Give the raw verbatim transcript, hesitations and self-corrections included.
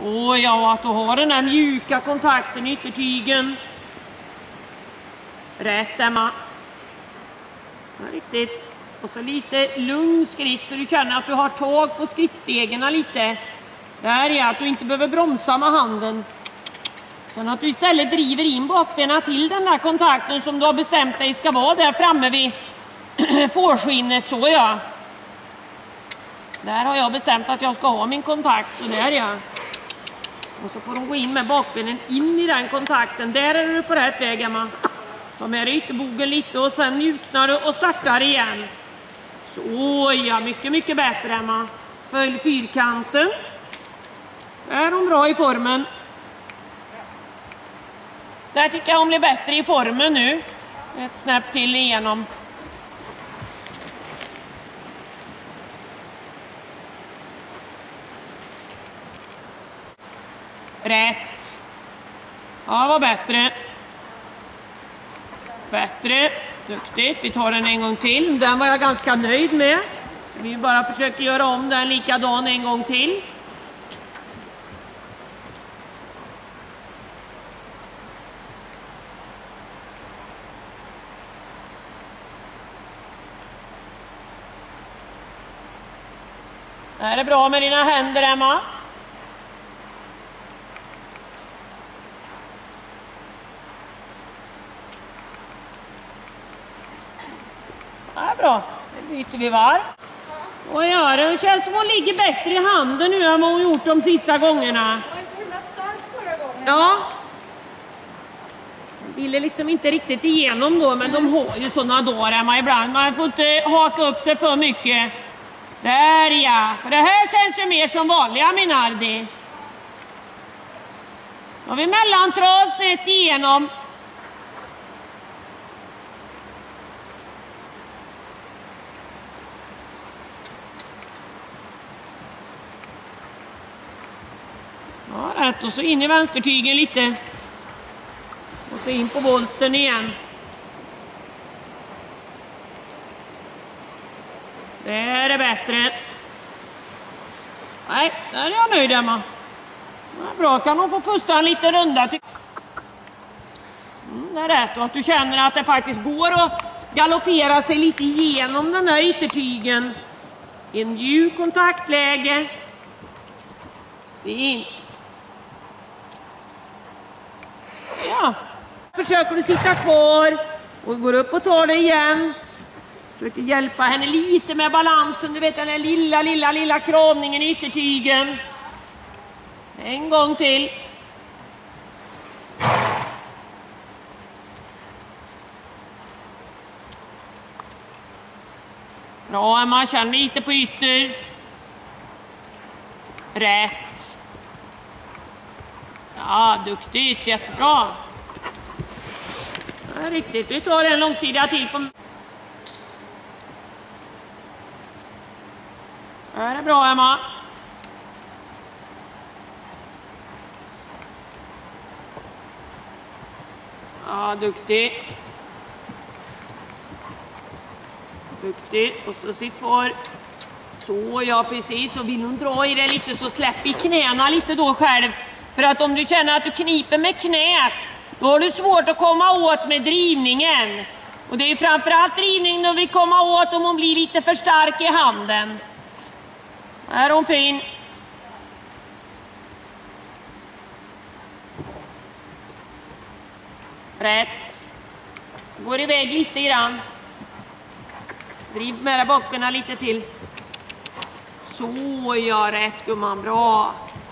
Så ja, att du har den här mjuka kontakten i yttertygen. Rätt, Emma. Ja, riktigt. Och så lite lugn skritt så du känner att du har tag på skrittstegarna lite. Där är att du inte behöver bromsa med handen. Sen att du istället driver in bakbenen till den där kontakten som du har bestämt dig ska vara där framme vid fårskinnet. Så ja. Där har jag bestämt att jag ska ha min kontakt. Så där ja. Och så får de gå in med bakbenen in i den kontakten. Där är du på rätt väg, Emma. Ta med dig ytterbogen lite och sen mjuknar du och startar igen. Så ja, mycket mycket bättre, Emma. Följ fyrkanten. Är hon bra i formen? Där tycker jag hon blir bättre i formen nu. Ett snäpp till igenom. Rätt. Ja, vad bättre. Bättre. Duktigt. Vi tar den en gång till. Den var jag ganska nöjd med. Vi bara försöker göra om den likadan en gång till. Är det bra med dina händer, Emma? Det är bra. Nu byter vi var. Och ja, det känns som hon ligger bättre i handen nu än vad hon gjort de sista gångerna. Jag var så himla stark förra gången. Ja. De ville liksom inte riktigt igenom då, men de har ju sådana dagar, Emma, ibland. Man får inte haka upp sig för mycket. Där ja, för det här känns ju mer som vanliga Minardi. Då har vi mellantrav snett igenom. Ja, rätt. Och så in i vänstertygen lite. Och så in på volten igen. Det är det bättre. Nej, där är jag nöjd, Emma. Ja, bra, kan hon få pusta en liten runda till. Mm, det är rätt. Och att du känner att det faktiskt går att galoppera sig lite igenom den här yttertygen. I en mjuk kontaktläge. Fint. Ja. Försöker du sitta kvar och går upp och tar det igen. Försöker hjälpa henne lite med balansen. Du vet den där lilla, lilla, lilla kravningen i yttertygen. En gång till. Bra, Emma. Känn lite på ytter. Rätt. Ja, duktigt. Jättebra. Ja, riktigt. Vi tar en långsida till på... Det är bra, Emma. Ja, duktig. Duktig. Och så sitt kvar. Så, ja, precis. Och vill hon dra i det lite så släpp i knäna lite då själv. För att om du känner att du kniper med knät, då har du svårt att komma åt med drivningen. Och det är framförallt drivningen du vill komma åt om hon blir lite för stark i handen. Är hon fin? Rätt. Går iväg lite grann. Driv med bakbenen lite till. Så, ja, rätt, gumman. Bra.